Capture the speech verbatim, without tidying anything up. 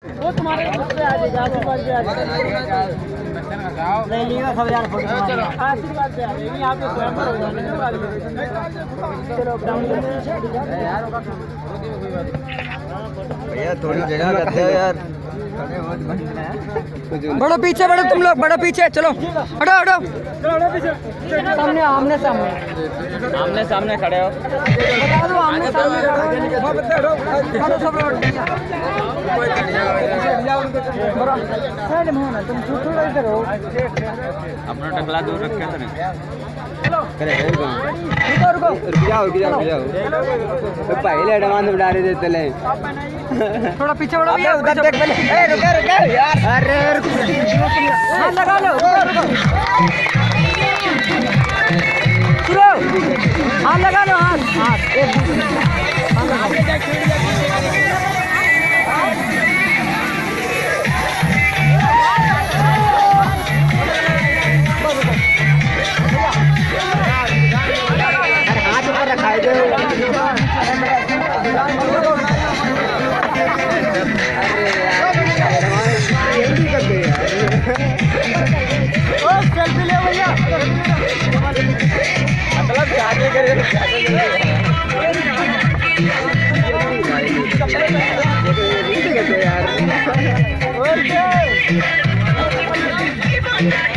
वो तुम्हारे पास आ जाएगा, आपके पास भी आ जाएगा। नहीं लिया सब यार फोटो आशीर्वाद से आ जाएगी यहाँ पे स्वयं पर होगा भैया थोड़ी जगह करते हो यार। बड़ो पीछे, बड़ो तुम लोग, बड़ो पीछे चलो, हटो हटो सामने, आमने सामने आमने सामने खड़े हो। बता दो आमने सामने तुम थोड़ा इधर हो, अपना टकला दूर रखे थे ना। रुको रुको रुक जाओ रुक जाओ रुक जाओ। तो पहले एडवांस बढ़ा रहे थे ले। थोड़ा पीछे बढ़ो भैया, उधर देख पहले। ए रुको रुको यार। अरे हाथ लगा लो, रुको रुको हाथ लगा लो, हाथ हाथ एक हाथ ऊपर रखाई दो। सेल्फी ले भैया, मतलब जाके करे यार।